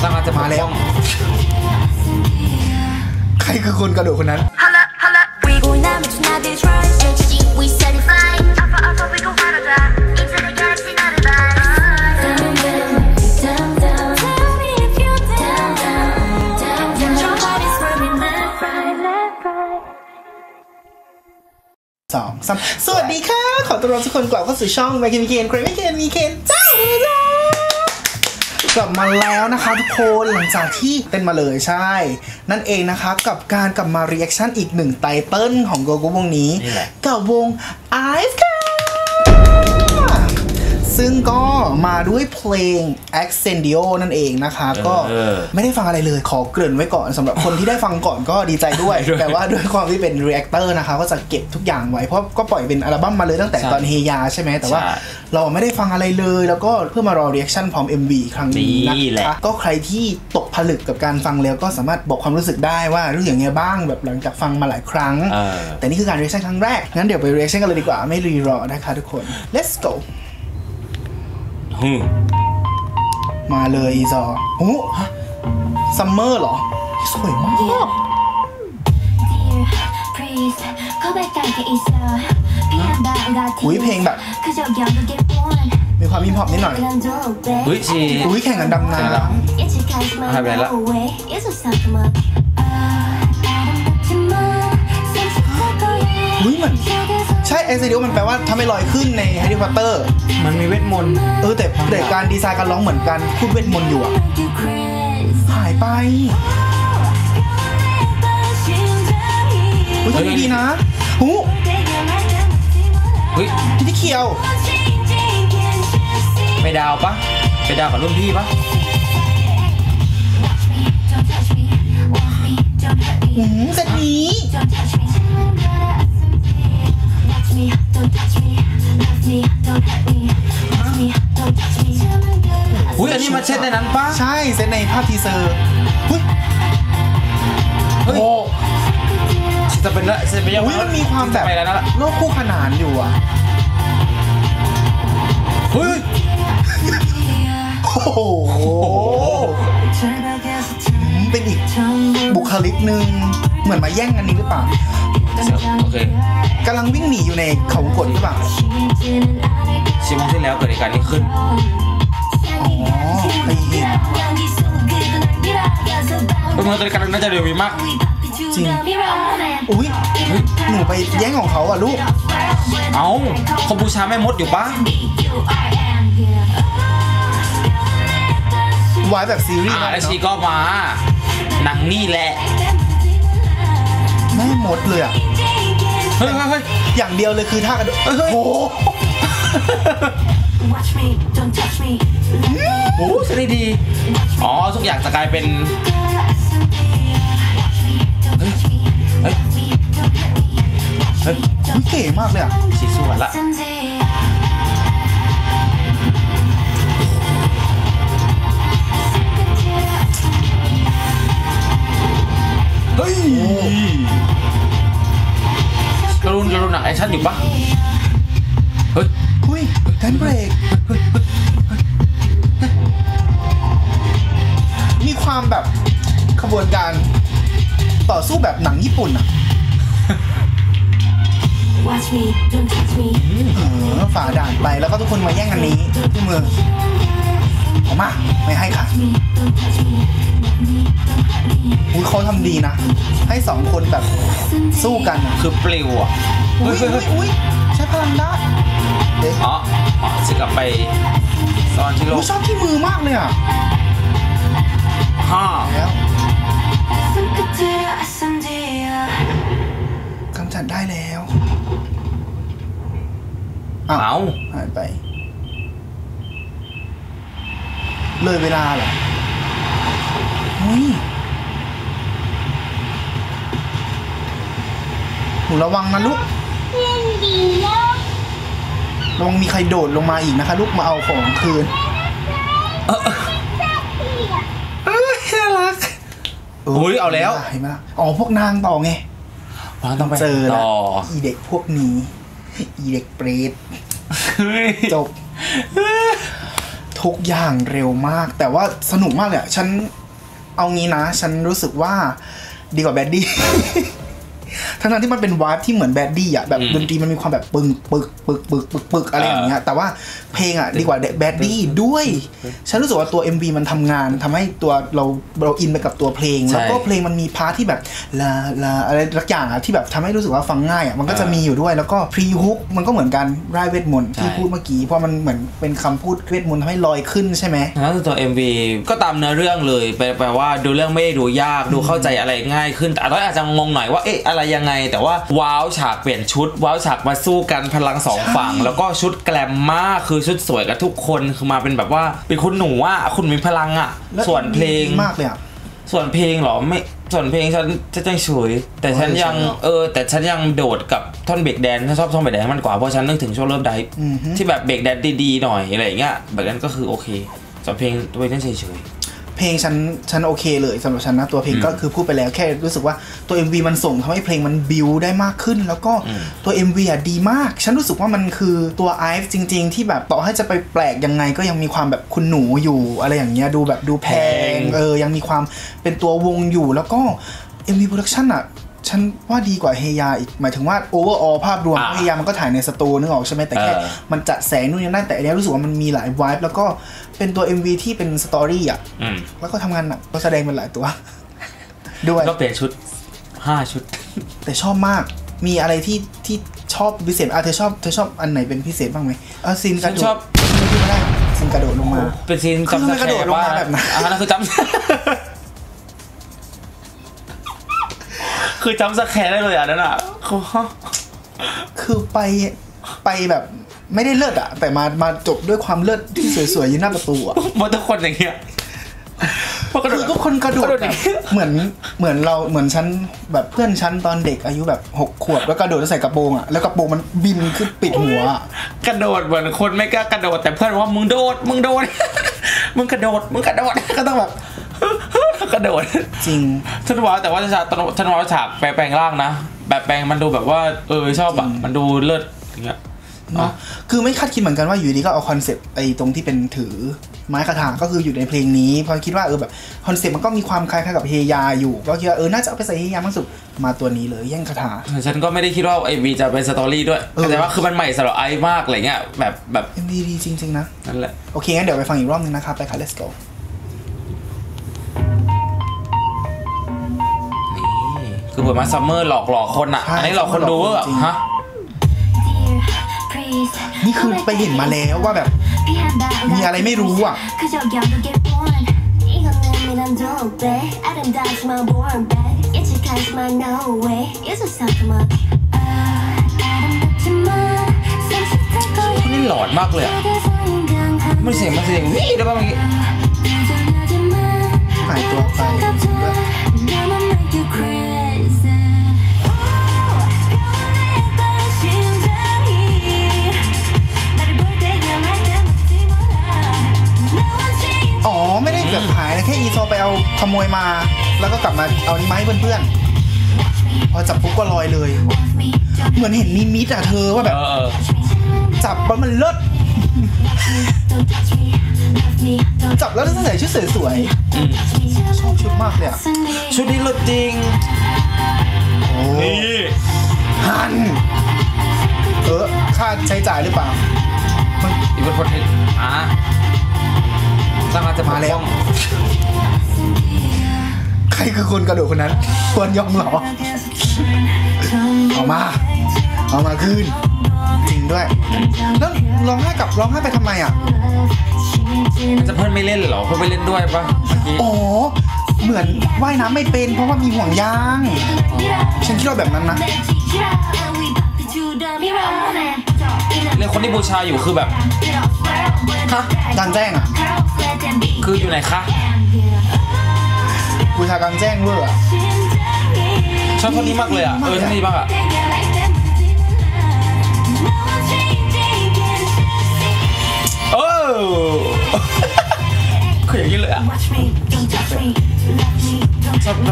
กำลังจะมาแล้วใครคือคนกระโดดคนนั้นสวัสดีค่ะขอต้อนรับทุกคนกลับเข้าสู่ช่องไมเคิลมีเคนใครไม่เคนมีเคนจ้ากลับมาแล้วนะคะทุกคนหลังจากที่เต้นมาเลยใช่นั่นเองนะคะกับการกลับมารีแอคชั่นอีกหนึ่งไตเติ้ลของเกิร์ลกรุ๊ปวงนี้กับวง IVE ค่ะซึ่งก็มาด้วยเพลง Accendio นั่นเองนะคะก็ไม่ได้ฟังอะไรเลยขอเกริ่นไว้ก่อนสำหรับคนที่ได้ฟังก่อนก็ดีใจด้วย แต่ว่าด้วยความที่เป็น reactor นะคะก็จะเก็บทุกอย่างไว้เพราะก็ปล่อยเป็นอัลบั้มมาเลยตั้งแต่ตอนเฮียาใช่ไหมแต่ว่าเราไม่ได้ฟังอะไรเลยแล้วก็เพื่อมารอ reaction พร้อม MV ครั้งนี้นะคะก็ใครที่ตกผลึกกับการฟังแล้วก็สามารถบอกความรู้สึกได้ว่ารู้สึกยังไงบ้างแบบหลังจากฟังมาหลายครั้งแต่นี่คือการ reaction ครั้งแรกงั้นเดี๋ยวไป reaction กันเลยดีกว่าไม่รีรอนะคะทุกคน let's goมาเลยอีซอโอ้ซัมเมอร์เหรอสวยมากอุ้ยเพลงแบบมีความฮิปฮอปนิดหน่อยอุ้ยชีอุ้ยแข่งกันดำน้ำหายไปแล้วอุ้ยมันใช่ Accendio มันแปลว่าทำให้ลอยขึ้นในแฮร์รี่พอตเตอร์มันมีเวทมนต์แต่การดีไซน์การร้องเหมือนกันพูดเวทมนต์อยู่อะหายไปอุ้ยดีนะหูเฮ้ยที่เขียวไปดาวปะไปดาวกับรุ่นพี่ปะเซตนี้อุ้ยอันนี้มาเช็ดในนั้นปะใช่เซตในภาพทีเซอร์อุ้ยโอ้จะเป็นยังมันมีความแบบโลกคู่ขนานอยู่อ่ะเฮ้ยโอ้โหเป็นอีกบุคลิกหนึ่งเหมือนมาแย่งกันนี้หรือเปล่าโอเคกำลังวิ่งหนีอยู่ในเขากดหรือเปล่าชิมที่แล้วเกิดเหตุการณ์นี้ขึ้นอ๋อไปเห็นเป็นเมื่อตอนนี้กำลังน่าจะเร็วมากจริงอุ้ยหนูไปแย่งของเขาอ่ะลูกเอ้าเขาบูชาแม่มดอยู่ปะวายแบบซีรีส์แล้วชีก็มาหนังนี่แหละแม่มดเลยอ่ะเฮ้ยอย่างเดียวเลยคือท่ากระโดดโอ้โหโอ้สนิทดีอ๋อทุกอย่างจะกลายเป็นเฮ้ยเก๋มากเลยอ่ะสีสวยละเฮ้ยกระรุนหนักแอคชั่นอยู่ปะเฮ้ยแทนเบรกมีความแบบขบวนการต่อสู้แบบหนังญี่ปุ่นอ่ะฝ่าด่านไปแล้วก็ทุกคนมาแย่งกันนี้ที่มือออกมาไม่ให้ค่ะอุ้ยเขาทำดีนะให้สองคนแบบสู้กันคือปลิวอ่ะอุ้ยใช้พลังได้อ๋อจะกลับไปซ่อนที่โลกชอบที่มือมากเลยอ่ะแล้วกำจัดได้แล้วเอาหายไปเลยเวลาเหรอหนูระวังนะลูกระวังมีใครโดดลงมาอีกนะคะลูกมาเอาของคืนน่ารักอุ้ยเอาแล้วเห็นไหมอ๋อพวกนางต่อไงต้องไปเจอแล้วอีเด็กพวกนี้อีเด็กเปรตจบโถทุกอย่างเร็วมากแต่ว่าสนุกมากเลยอะฉันเอางี้นะฉันรู้สึกว่าดีกว่าแบดดี้ ทั้งที่มันเป็นวาร์ปที่เหมือนแบดดี้อ่ะแบบดนตรีมันมีความแบบปึกปึกปึกปึกปึกปึกอะไรอย่างเงี้ยแต่ว่าเพลงอ่ะดีกว่าแบดดี้ด้วยฉันรู้สึกว่าตัว MV มันทำงานทำให้ตัวเราอินไปกับตัวเพลงแล้วก็เพลงมันมีพาร์ทที่แบบลาอะไรสักอย่างอ่ะที่แบบทำให้รู้สึกว่าฟังง่ายอ่ะมันก็จะมีอยู่ด้วยแล้วก็พรีฮุกมันก็เหมือนกันร่ายเวทมนต์ที่พูดเมื่อกี้เพราะมันเหมือนเป็นคำพูดเวทมนต์ทำให้ลอยขึ้นใช่ไหมแล้วตัว MV ก็ตามเนื้อเรื่องเลยแปลว่าดูเรื่องไม่ได้ดูยากดูเข้าใจอะไรง่ายขึ้นแต่ตอนอาจจะงงหน่อยว่าเอ๊ะอะไรยังไงแต่ว่าว้าวฉากเปลี่ยนชุดว้าวฉากมาสู้กันพลัง2ฝั่งแล้วก็ชุดแกลมมากคือชุดสวยกับทุกคนคือมาเป็นแบบว่าเป็นคุณหนูอ่ะคุณมีพลังอ่ะส่วนเพลงมากเลยอ่ะส่วนเพลงเหรอไม่ส่วนเพลงฉันจะเฉยแต่ฉันยังแต่ฉันยังโดดกับท่อนเบรกแดนฉันชอบท่อนเบรกแดนมากกว่าเพราะฉันนึกถึงช่วงเริ่มไดฟ์ที่แบบเบรกแดนดีๆหน่อยอะไรอย่างเงี้ยแบบนั้นก็คือโอเคส่วนเพลงตัวฉันเฉยเพลงฉันโอเคเลยสำหรับฉันนะตัวเพลงก็คือพูดไปแล้วแค่รู้สึกว่าตัว MV มันส่งทำให้เพลงมันบิวได้มากขึ้นแล้วก็ตัว MV อ่ะดีมากฉันรู้สึกว่ามันคือตัวไอฟ์จริงๆที่แบบต่อให้จะไปแปลกยังไงก็ยังมีความแบบคุณหนูอยู่อะไรอย่างเงี้ยดูแบบดูแพงยังมีความเป็นตัววงอยู่แล้วก็ MV Production อ่ะฉันว่าดีกว่าเฮียอีกหมายถึงว่าโอเวอร์ออลภาพรวมเฮียมันก็ถ่ายในสตูนึกออกใช่ไหมแต่แค่มันจัดแสงนู่นนี่นั่นแต่อันนี้รู้สึกว่ามันมีหลายวายแล้วก็เป็นตัว MV ที่เป็นสตอรี่อ่ะแล้วก็ทำงานหนักก็แสดงเป็นหลายตัวด้วยก็เปลี่ยนชุด5 ชุดแต่ชอบมากมีอะไรที่ชอบพิเศษเธอชอบอันไหนเป็นพิเศษบ้างไหมซีนกระโดดชอบไม่ได้ซีนกระโดดลงมาเป็นซีนจำกระโดดลงมาแบบนั้นนั่นคือจำคือจำสแคร์ได้เลยอ่ะนั่นอ่ะคือไปแบบไม่ได้เลิศอ่ะแต่มาจบด้วยความเลิศที่สวยๆอยู่หน้าประตูอ่ะมันทุกคนอย่างเงี้ยคือทุกคนกระโดดแบบเหมือนเราเหมือนฉันแบบเพื่อนฉันตอนเด็กอายุแบบ6 ขวบแล้วกระโดดใส่กระโปรงอ่ะแล้วกระโปรงมันบินขึ้นปิดหัวกระโดดเหมือนคนไม่กล้ากระโดดแต่เพื่อนว่ามึงโดดมึงกระโดดก็ต้องแบบกระโดดจริงฉันว่าแต่ว่าฉันว่าฉากแปลงร่างนะแบบแปลงมันดูแบบว่าชอบอ่ะมันดูเลิศอย่างเงี้ยคือไม่คาดคิดเหมือนกันว่าอยู่ดีก็เอาคอนเซปต์ไอ้ตรงที่เป็นถือไม้คาถาก็คืออยู่ในเพลงนี้เพราะคิดว่าแบบคอนเซปต์มันก็มีความคล้ายๆกับเฮียอยู่ก็คิดว่าน่าจะเอาไปใส่เฮียมากสุดมาตัวนี้เลยแย่งคาถาฉันก็ไม่ได้คิดว่าไอ้วีจะเป็นสตอรี่ด้วยแต่ว่าคือมันใหม่สำหรับไอ้มากอะไรเงี้ยแบบ MV ดีจริงๆนะนั่นแหละโอเคงั้นเดี๋ยวไปฟังอีกรอบนึงนะครับไปค่ะ let's go คือเปิดมาซัมเมอร์หลอกคนอ่ะอันนี้หลอกคนดูอ่ะฮะนี่คือไปเห็นมาแล้วว่าแบบมีอะไรไม่รู้อ่ะนี่หลอนมากเลยอ่ะมันเสียงวิ่งได้ป่ะเมื่อกี้หายตัวไปไม่ได้แบบหายนะแค่อีโซไปเอาขโมยมาแล้วก็กลับมาเอานี้มาให้เพื่อนๆพอจับปุ๊บก็ลอยเลยเหมือนเห็นนิมิตอะเธอว่าแบบจับแล้วมันเลิศจับแล้วต้องใส่ชุดสวยๆชอบชุดมากเลยอะชุดนี้เลิศจริงนี่ฮันค่าใช้จ่ายหรือเปล่าอีกคนสามารถจะมาแล้วใครคือคนกระโดดคนนั้นควรยอมเหรอเอามาคืนจริงด้วยแล้วร้องไห้ไปทำไมอ่ะมันจะเพิ่นไม่เล่นหรอเพิ่นไม่เล่นด้วยปะอ๋อเหมือนว่ายน้ำไม่เป็นเพราะว่ามีห่วงยางฉันคิดว่าแบบนั้นนะเลยคนที่บูชาอยู่คือแบบฮะกลางแจ้งอ่ะคืออยู่ไหนคะบูชากลางแจ้งเวอร์อะชอบท่อนนี้มากเลยอ่ะท่อนนี้มากอ่ะคืออย่างนี้เลยอ่ะชอบ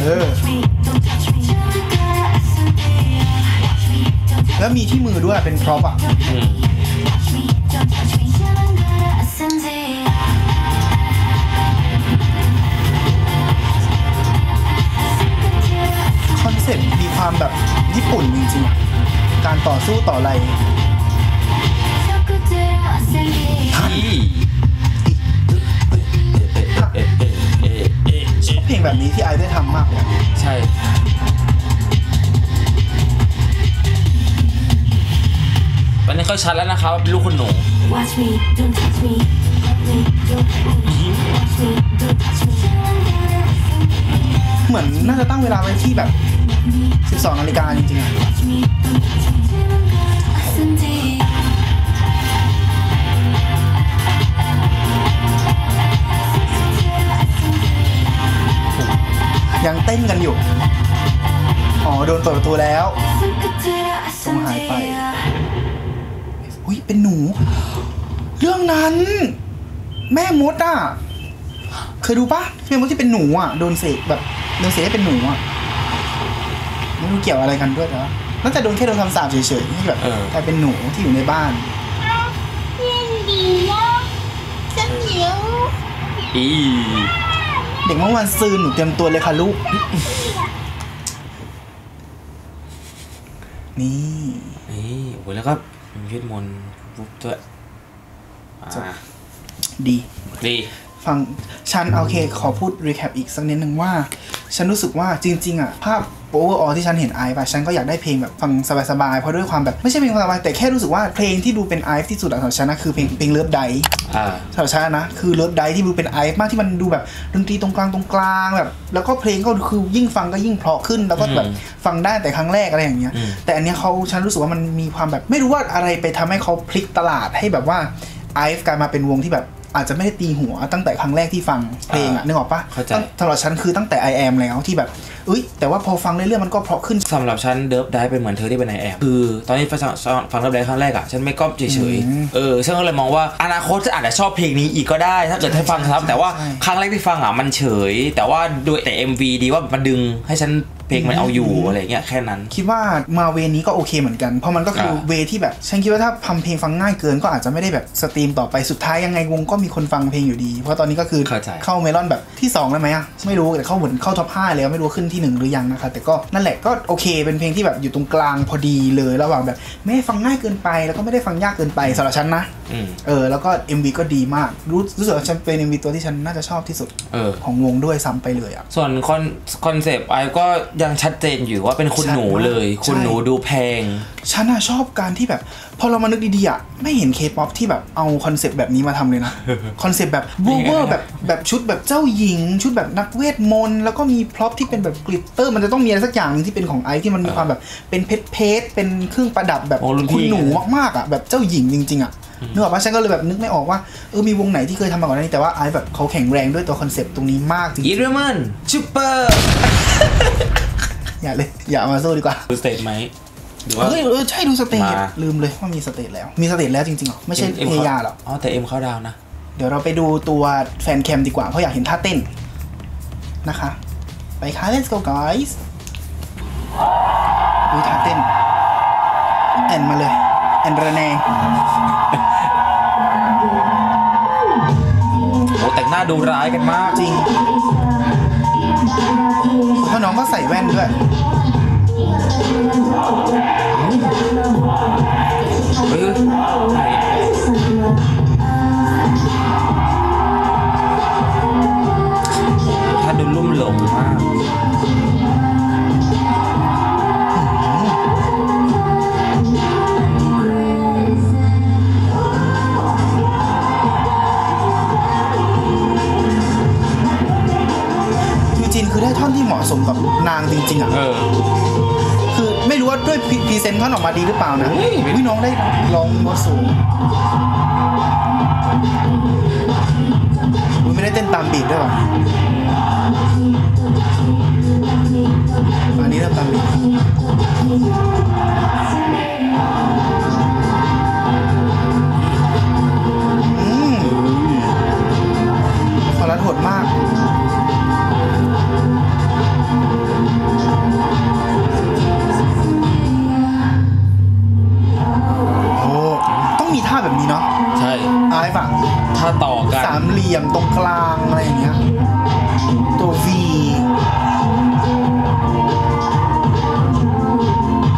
แล้วมีที่มือด้วยเป็นพร็อพอ่ะญี่ปุ่นจริงๆการต่อสู้ต่ออะไรเพลงแบบนี้ที่ไอได้ทำมากเลยใช่ตอนนี้เขาชัดแล้วนะครับลูกคุณหนูเหมือนน่าจะตั้งเวลาไว้ที่แบบ12 นาฬิกาจริงๆอะยังเต้นกันอยู่อ๋อโดนเปิดประตูแล้วต้องหายไปอุ้ยเป็นหนูเรื่องนั้นแม่มดอ่ะเคยดูปะแม่มดที่เป็นหนูอ่ะโดนเสกแบบโดนเสกให้เป็นหนูอ่ะไม่รู้เกี่ยวอะไรกันด้วยแต่ว่าน่าจะโดนแค่โดนคำสาปเฉยๆที่แบบกลายเป็นหนูที่อยู่ในบ้านเด็กเมื่อวันซืนหนูเตรียมตัวเลยค่ะลูกนี่โอ้ยแล้วก็ยืดมนปุ๊บด้วยดีฟังฉันโอเคขอพูดรีแคปอีกสักนิดนึงว่าฉันรู้สึกว่าจริงๆอ่ะภาพโอเวอร์ออลที่ฉันเห็นไอฟ์ป่ะฉันก็อยากได้เพลงแบบฟังสบายๆเพราะด้วยความแบบไม่ใช่เพลงสบายแต่แค่รู้สึกว่าเพลงที่ดูเป็นไอฟ์ที่สุดสำหรับฉันนะคือเพลงเลิฟไดสำหรับฉันนะคือเลิฟไดที่ดูเป็นไอฟ์มากที่มันดูแบบดนตรีตรงกลางแบบแล้วก็เพลงก็คือยิ่งฟังก็ยิ่งเพราะขึ้นแล้วก็แบบฟังได้แต่ครั้งแรกอะไรอย่างเงี้ยแต่อันเนี้ยฉันรู้สึกว่ามันมีความแบบไม่รู้ว่าอะไรไปทำให้เขาพลิกตลาดให้แบบว่าไอฟ์กลายมาเป็นวงที่แบบอาจจะไม่ได้ตีหัวตั้งแต่ครั้งแรกที่ฟังเพลงนึกออกปะสำหรับฉันคือตั้งแต่ I am แล้วที่แบบแต่ว่าพอฟังเรื่อยๆมันก็เพราะขึ้นสำหรับฉันเดิร์ฟได้เป็นเหมือนเธอที่เป็น I am คือตอนนี้ฟังเดิร์ฟได้ครั้งแรกอะฉันไม่ก็เฉยๆฉันก็เลยมองว่าอนาคตจะอาจจะชอบเพลงนี้อีกก็ได้ถ้าเกิดให้ฟังครับแต่ว่าครั้งแรกที่ฟังอะมันเฉยแต่ว่าด้วยแต่ MV ดีว่ามันดึงให้ฉันเพลงมันเอาอยู่อะไรเงี้ยแค่นั้นคิดว่ามาเวนี้ก็โอเคเหมือนกันเพราะมันก็คือเวที่แบบฉันคิดว่าถ้าทำเพลงฟังง่ายเกินก็อาจจะไม่ได้แบบสตรีมต่อไปสุดท้ายยังไงวงก็มีคนฟังเพลงอยู่ดีเพราะตอนนี้ก็คือเข้าเมลอนแบบที่2แล้วไหมอะไม่รู้แต่เข้าเหมือนเข้าท็อป5แล้วไม่รู้ขึ้นที่1หรือยังนะคะแต่ก็นั่นแหละก็โอเคเป็นเพลงที่แบบอยู่ตรงกลางพอดีเลยระหว่างแบบไม่ได้ฟังง่ายเกินไปแล้วก็ไม่ได้ฟังยากเกินไปสำหรับฉันนะแล้วก็ MV ก็ดีมากรู้สึกว่าฉันเป็น MV ตัวที่ฉันน่าจะชอบที่สุดของวงด้วยซ้ำไปเลยอะส่วนคอนเซปต์ไอก็ยังชัดเจนอยู่ว่าเป็นคุณหนูเลยคุณหนูดูแพงฉันชอบการที่แบบพอเรามานึกดีๆอ่ะไม่เห็นเคป๊อปที่แบบเอาคอนเซปต์แบบนี้มาทำเลยนะคอนเซปต์แบบเวอร์แบบชุดแบบเจ้าหญิงชุดแบบนักเวทมนต์แล้วก็มีพร็อพที่เป็นแบบกลิตเตอร์มันจะต้องมีอะไรสักอย่างนึงที่เป็นของไอที่มันมีความแบบเป็นเพชรเป็นเครื่องประดับแบบคุณหนูมากๆอ่ะแบบเจ้าหญิงจริงๆอ่ะนึกออกปะฉันก็เลยแบบนึกไม่ออกว่ามีวงไหนที่เคยทำมาก่อนหน้านี้แต่ว่าไอแบบเขาแข็งแรงด้วยตัวคอนเซปต์ตรงนี้มากจริงๆอีเรมันซูเปอร์อย่ามาสู้ดีกว่าดูสเตจไหมหรือว่าใช่ดูสเตจลืมเลยว่ามีสเตจแล้วจริงๆหรอไม่ใช่เพยาหรอแต่เอ็มเข้าดาวนะเดี๋ยวเราไปดูตัวแฟนแคมดีกว่าเพราะอยากเห็นท่าเต้นนะคะไปค่ะ let's go guys ดูท่าเต้นแอนมาเลยแอนระแนงโอ้แต่งหน้าดูร้ายกันมากจริงเพราะน้องก็ใส่แว่นด้วยถ้าดูลุ่มหลงมากคือได้ท่อนที่เหมาะสมกับนางจริงๆอ่ะคือไม่รู้ว่าด้วยพรีเซนต์ท่อนออกมาดีหรือเปล่านะวิน้องได้ร้องโน้ตสูงไม่ได้เต้นตามบีทด้วยว่ะอันนี้เริ่มตามบีทคอรัสโหดมากมีท่าแบบนี้เนาะใช่อะไรฝั่งท่าต่อกันสามเหลี่ยมตรงกลางอะไรอย่างเงี้ยตัว V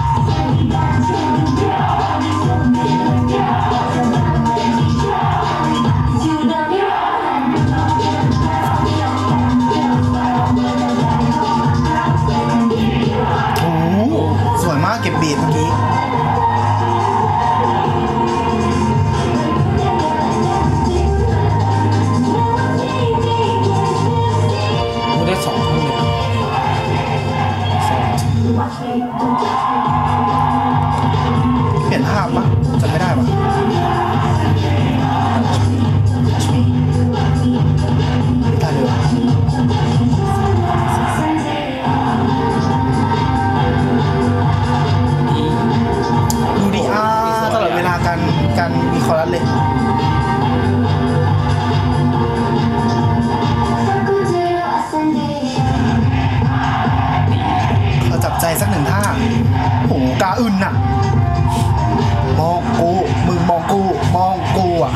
กาอื่นน่ะมองกูมึงมองกูมองกูอ่ะ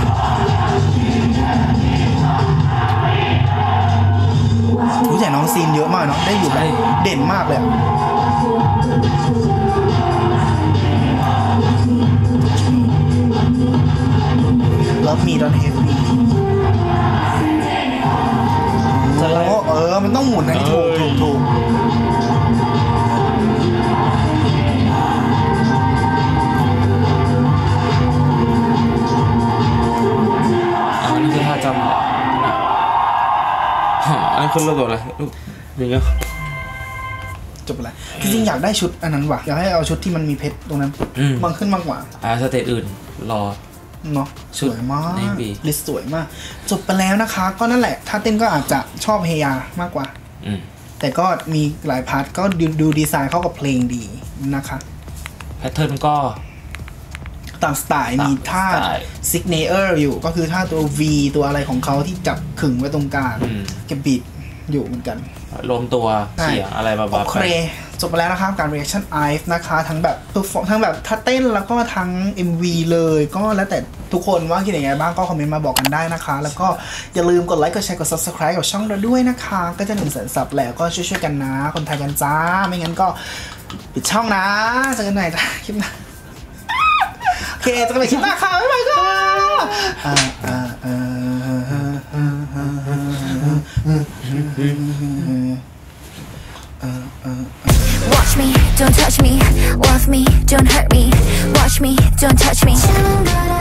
รู้จักน้องซีนเยอะมากเนาะได้อยู่แบบเด่นมากเลยLove me don't hate me มันต้องหมุนนะถูกอันนี้คือท่าจำอันนี้คือรูปอะไรรูปอย่างเงี้ยจบไปแล้วจริงๆอยากได้ชุดอันนั้นว่ะอยากให้เอาชุดที่มันมีเพชรตรงนั้นบางขึ้นมากกว่าสเตจอื่นรอเนาะสวยมากลิสสวยมากจบไปแล้วนะคะก็นั่นแหละถ้าเต้นก็อาจจะชอบเฮียมากกว่าแต่ก็มีหลายพาร์ทก็ดูดีไซน์เข้ากับเพลงดีนะคะแพทเทิร์นก็ตามสไตล์มีท่าซิกเนเจอร์อยู่ก็คือท่าตัว V ตัวอะไรของเขาที่จับขึงไว้ตรงกลางเก็บบีทอยู่เหมือนกันรวมตัวเสียงอะไรแบบโอเคจบไปแล้วนะครับการ reaction IVE นะคะทั้งแบบทั้งแบบท่าเต้นแล้วก็ทั้ง MV เลยก็แล้วแต่ทุกคนว่าคิดยังไงบ้างก็คอมเมนต์มาบอกกันได้นะคะแล้วก็อย่าลืมกดไลค์กดแชร์กด subscribe กับช่องเราด้วยนะคะก็จะ100,000 ซับแล้วก็ช่วยๆกันนะคนไทยกันจ้าไม่งั้นก็ปิดช่องนะเจอกันใหม่คลิปหน้าโอเคเจอกันใหม่คลิปหน้าค่ะบ๊ายบายค่ะWatch me, don't touch me, love me, don't hurt me. Watch me, don't touch me.